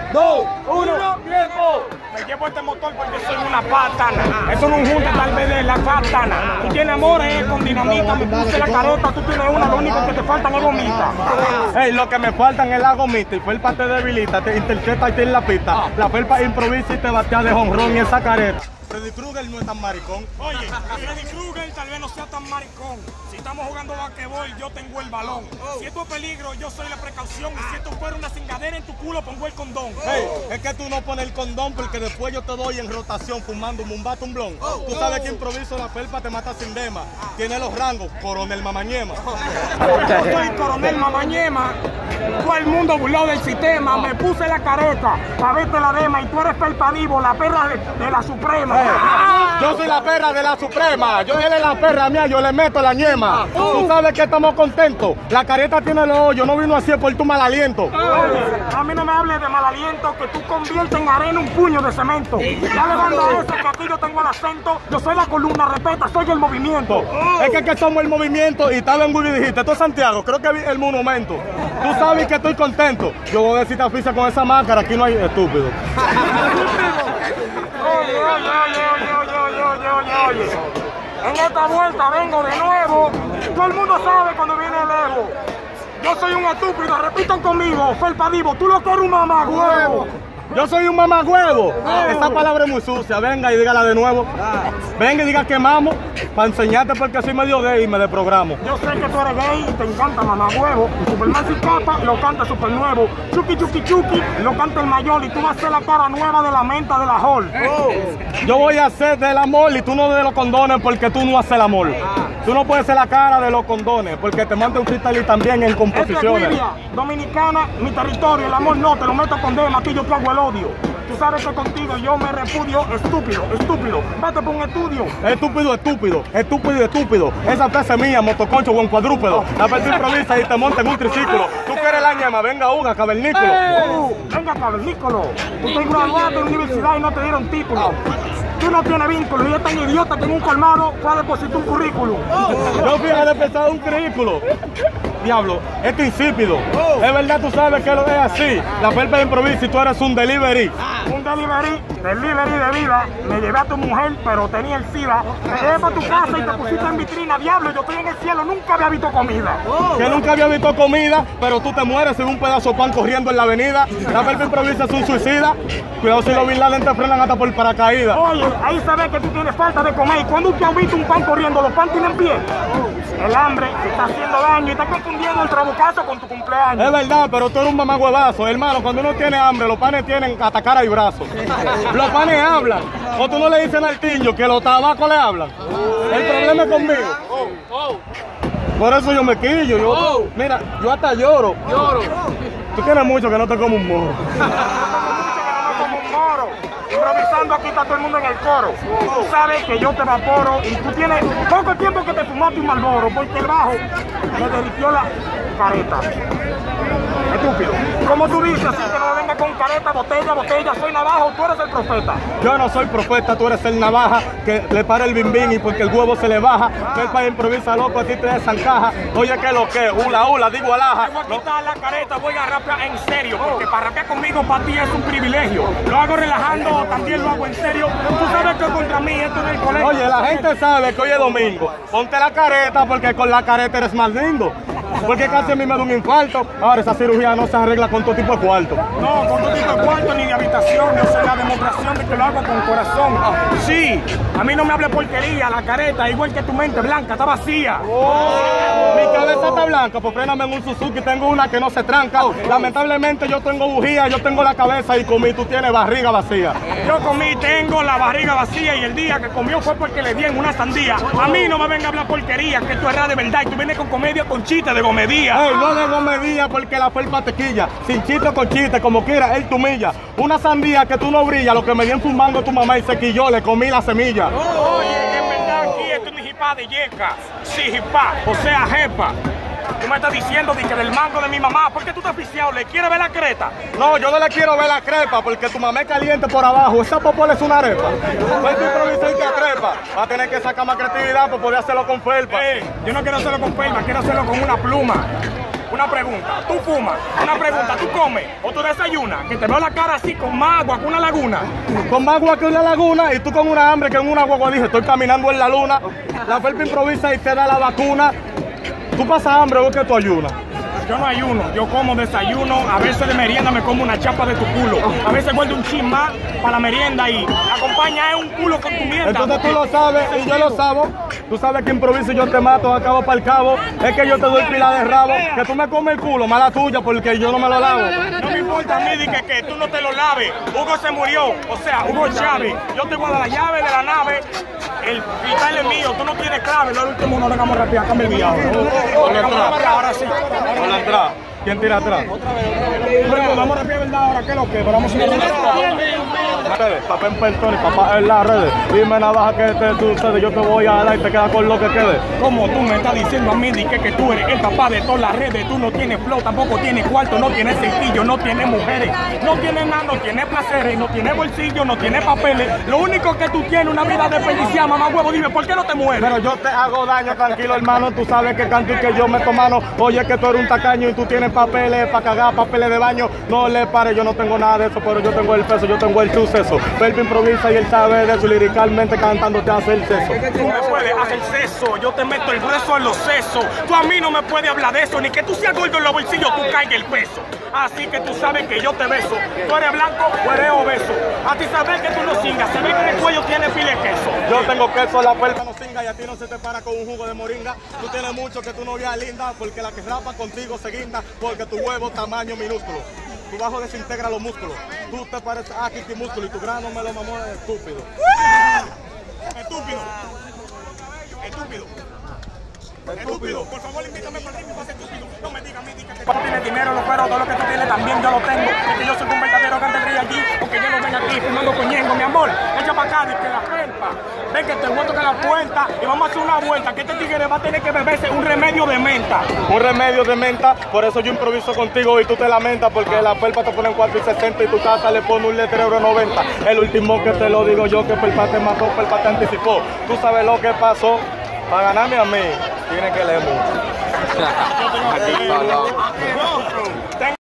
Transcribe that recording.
2, 1, tiempo. Me llevo este motor porque soy una patana. Eso no es un junte tal vez de la patana. Tú tienes amores con dinamita, me puse la carota, tú tienes una, lo único que te faltan es gomita. Hey, lo que me faltan es la gomita y felpa te debilita, te intercepta y te en la pista. La felpa improvisa y te batea de jonrón y esa careta. Freddy Krueger no es tan maricón. Oye, Freddy Krueger tal vez no sea tan maricón. Si estamos jugando basquetbol, yo tengo el balón. Si esto es peligro, yo soy la precaución. Y si esto fuera una cingadera en tu culo, pongo el condón. Hey, es que tú no pones el condón porque después yo te doy en rotación fumando un mumbato, un blon. Tú sabes que improviso la felpa te mata sin dema. Tiene los rangos, coronel mamañema. Yo soy coronel mamañema. Todo el mundo burló del sistema. Me puse la careta para verte la dema. Y tú eres Felpa Divo, la perra de la Suprema. Yo soy la perra de la Suprema, él es la perra mía, yo le meto la ñema. Tú sabes que estamos contentos, la careta tiene los hoyos, no vino así por tu mal aliento. A mí no me hables de mal aliento, que tú conviertes en arena un puño de cemento. Ya le mando a ese que aquí yo tengo el acento, yo soy la columna, respeta, soy el movimiento. Es que somos el movimiento y estaba en Wii dijiste, esto es Santiago, creo que vi el monumento. Tú sabes que estoy contento, yo voy a decir oficia con esa máscara, aquí no hay estúpido. Oye, en esta vuelta vengo de nuevo. Todo el mundo sabe cuando viene el Evo. Yo soy un estúpido, repitan conmigo, Felpa Divo, tú lo corres un mamagüevo. Yo soy un mamagüevo. Esta palabra es muy sucia, venga y dígala de nuevo. Venga y diga quemamos para enseñarte porque soy medio gay y me desprogramo. Yo sé que tú eres gay y te encanta mamagüevo. Superman sin capa lo canta super nuevo. Chucky Chucky Chucky lo canta el mayor y tú vas a hacer la cara nueva de la menta de la Hall. Yo voy a hacer del amor y tú no de los condones porque tú no haces el amor. Tú no puedes ser la cara de los condones porque te manda un freestyle también en composiciones. Esta es dominicana, mi territorio, el amor no, te lo meto con dema, aquí yo te hago el odio. Tú sabes que contigo yo me repudio, estúpido, estúpido. Vete por un estudio. Estúpido, estúpido, estúpido, estúpido. Esa frase mía, motoconcho o en cuadrúpedo. La persona improvisa y te monta en un triciclo. Tú quieres la ñema, venga uga, cavernícola. Venga, cavernícola. Tú te graduaste de universidad y no te dieron título. Tú no tienes vínculo y es tan idiota que en un colmado fue a depositar un currículum. Yo fui a depositar un currículo. Diablo, esto es insípido. Es verdad, tú sabes que lo es así. La felpa de improviso y tú eres un delivery. Un delivery de vida. Me llevé a tu mujer, pero tenía el SIDA. Me llevé para tu casa y te pusiste en vitrina. Diablo, yo estoy en el cielo, nunca había visto comida. Que nunca había visto comida, pero tú te mueres en un pedazo de pan corriendo en la avenida. La felpa improvisa es un suicida. Cuidado si los Bin Laden te frenan hasta por paracaídas. Oye, ahí se ve que tú tienes falta de comer. ¿Cuándo tú has visto un pan corriendo? ¿Los pan tienen pie? El hambre te está haciendo daño y está confundiendo el trabucazo con tu cumpleaños. Es verdad, pero tú eres un mamagüevazo. Hermano, cuando uno tiene hambre, los panes tienen hasta cara y brazo. Los panes hablan. O tú no le dices al tiño que los tabacos le hablan. El problema es conmigo. Por eso yo me quillo. Mira, yo hasta lloro. Tú tienes mucho que no te como un morro. Improvisando aquí está todo el mundo en el coro. Tú sabes que yo te evaporo y tú tienes poco tiempo que te fumaste un Marlboro porque el bajo me derritió la careta. Estúpido. Como tú dices, así que no me venga con careta, botella, botella, soy navaja, tú eres el profeta. Yo no soy profeta, tú eres el navaja que le para el bimbín y porque el huevo se le baja. Felpa improvisa loco, a ti te desancaja. Oye, que lo que, hula, digo alaja. Voy a quitar la careta, voy a rapear en serio, porque para rapear conmigo para ti es un privilegio. Lo hago relajando, también lo hago en serio. Tú sabes que contra mí esto es el colegio. Oye, la gente sabe que hoy es domingo. Ponte la careta porque con la careta eres más lindo. Porque casi a mí me da un infarto. Ahora esa cirugía no se arregla con todo tipo de cuarto. No, con todo tipo de cuarto ni de habitación. Yo soy la demostración de que lo hago con corazón. Sí, a mí no me hable porquería. La careta, igual que tu mente blanca, está vacía. Mi cabeza está blanca, pues fréname en un Suzuki. Tengo una que no se tranca. Lamentablemente yo tengo bujía, yo tengo la cabeza y comí. Tú tienes barriga vacía. Yo comí, tengo la barriga vacía y el día que comió fue porque le di en una sandía. A mí no me venga a hablar porquería, que esto es de verdad. Y tú vienes con comedia con chiste de gomedía. Ey, no de gomedía porque la felpa te quilla. Sin chiste con chiste, como quiera, él tu milla. Una sandía que tú no brillas, lo que me dio en fumando tu mamá y se quilló, le comí la semilla. Oye, en verdad aquí esto es un jipá de yeca. Sí, jipá, o sea, jepa. Tú me estás diciendo que del mango de mi mamá, ¿por qué tú estás viciado? ¿Le quieres ver la creta? No, yo no le quiero ver la crepa porque tu mamá es caliente por abajo. Esa popola es una arepa. Pues tú improvisas y te trepa. Va a tener que sacar más creatividad para poder hacerlo con felpa. Yo no quiero hacerlo con felpa, quiero hacerlo con una pluma. Una pregunta, ¿tú fumas? Una pregunta, ¿tú comes? ¿O tú desayunas? Que te veo la cara así con más agua que una laguna. Con más agua que una laguna y tú con una hambre que en una guagua dije, estoy caminando en la luna. La felpa improvisa y te da la vacuna. Tú pasas hambre o que tú ayunas. Yo no ayuno, yo como desayuno, a veces de merienda me como una chapa de tu culo, a veces guardo un chin más para la merienda y acompaña un culo con tu mierda. Entonces tú lo sabes y yo lo sabo. Tú sabes que improviso y yo te mato a cabo para el cabo. Es que yo te doy pila de rabo. Que tú me comes el culo, mala tuya, porque yo no me lo lavo. No me importa a mí de que tú no te lo laves. Hugo se murió, o sea, Hugo Chávez. Yo te voy a dar la llave de la nave. El vital es mío, tú no tienes clave. Lo último no dejamos rápido, cambia el viaje. Ahora sí. Con la entrada. ¿Quién tira atrás? Bueno, vamos a rápido, ¿verdad? Ahora, ¿qué es lo que? Pero vamos a ir a papá en pelotón y papá en las redes. Dime navaja que te sucede, yo te voy a dar y te quedas con lo que quede. Como tú me estás diciendo a mí, que tú eres el papá de todas las redes. Tú no tienes flow, tampoco tienes cuarto, no tienes sencillo, no tienes mujeres, no tienes nada, no tienes placeres, no tienes bolsillo, no tienes papeles. Lo único que tú tienes una vida desperdiciada, mamá huevo, dime, ¿por qué no te mueres? Pero yo te hago daño, tranquilo hermano, tú sabes que canto y que yo meto mano. Oye que tú eres un tacaño y tú tienes papeles para cagar, papeles de baño. No le pares, yo no tengo nada de eso, pero yo tengo el peso, yo tengo el suceso. Felpa improvisa y él sabe de eso, liricalmente cantando te hace el seso. Tú me puedes hacer seso, yo te meto el grueso en los sesos. Tú a mí no me puedes hablar de eso, ni que tú seas gordo en los bolsillos, tú caigas el peso. Así que tú sabes que yo te beso. Tú eres blanco o eres obeso. A ti sabes que tú no cingas, se ve que en el cuello tienes pile de queso. Yo tengo queso, la felpa no cinga y a ti no se te para con un jugo de moringa. Tú tienes mucho que tu novia es linda, porque la que rapa contigo se guinda, porque tu huevo tamaño minúsculo. Tu bajo desintegra los músculos. Tú te pareces a Kitty Músculo y tu grano me lo mamó estúpido. Estúpido. Estúpido. Estúpido. Por favor, invítame por ti, me pasa estúpido. No me digas a mí, que tú tienes dinero, lo pero todo lo que tú tienes también yo lo tengo. Es que yo soy un verdadero cante rey allí, porque yo no vengo aquí fumando coñengo, mi amor. Echa para acá, que la felpa. Ven que te voy a tocar la puerta y vamos a hacer una vuelta. Que este tigre va a tener que beberse un remedio de menta. Un remedio de menta, por eso yo improviso contigo y tú te lamentas, porque la felpa te pone en 4.60 y tu casa le pone un letrero de 90. El último que te lo digo yo, que felpa te mató, felpa te anticipó. Tú sabes lo que pasó. Para ganarme a mí, tiene que leer mucho.